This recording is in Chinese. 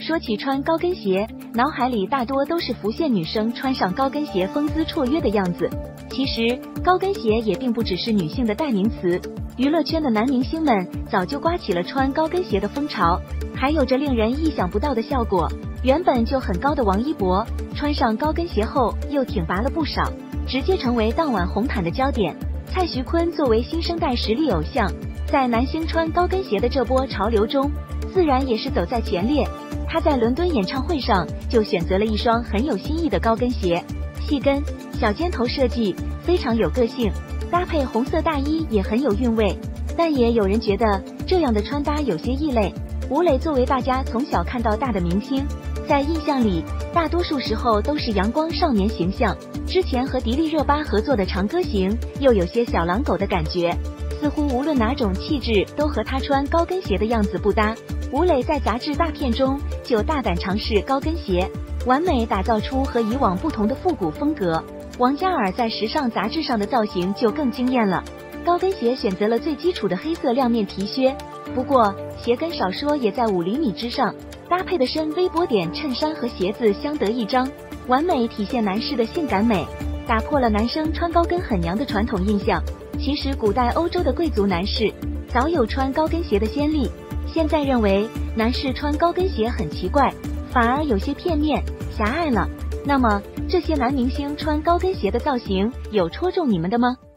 说起穿高跟鞋，脑海里大多都是浮现女生穿上高跟鞋风姿绰约的样子。其实，高跟鞋也并不只是女性的代名词，娱乐圈的男明星们早就刮起了穿高跟鞋的风潮，还有着令人意想不到的效果。原本就很高的王一博，穿上高跟鞋后又挺拔了不少，直接成为当晚红毯的焦点。蔡徐坤作为新生代实力偶像，在男星穿高跟鞋的这波潮流中，自然也是走在前列。他在伦敦演唱会上就选择了一双很有新意的高跟鞋，细跟、小尖头设计非常有个性，搭配红色大衣也很有韵味。但也有人觉得这样的穿搭有些异类。吴磊作为大家从小看到大的明星，在印象里大多数时候都是阳光少年形象，之前和迪丽热巴合作的《长歌行》又有些小狼狗的感觉，似乎无论哪种气质都和他穿高跟鞋的样子不搭。吴磊在杂志大片中就大胆尝试高跟鞋，完美打造出和以往不同的复古风格。王嘉尔在时尚杂志上的造型就更惊艳了，高跟鞋选择了最基础的黑色亮面皮靴，不过鞋跟少说也在5厘米之上，搭配的深 V 波点衬衫和鞋子相得益彰，完美体现男士的性感美，打破了男生穿高跟很娘的传统印象。其实古代欧洲的贵族男士早有穿高跟鞋的先例，现在认为男士穿高跟鞋很奇怪，反而有些片面狭隘了。那么这些男明星穿高跟鞋的造型有戳中你们的吗？